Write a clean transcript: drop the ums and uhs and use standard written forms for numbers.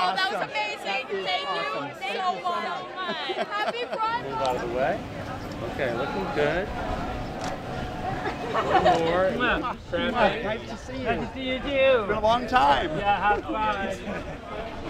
Oh, that was amazing. Thank you so much. Happy Pride. Move out of the way. Okay, looking good. More. Nice to see you. Nice to see you too. It's been a long time. Yeah, high five.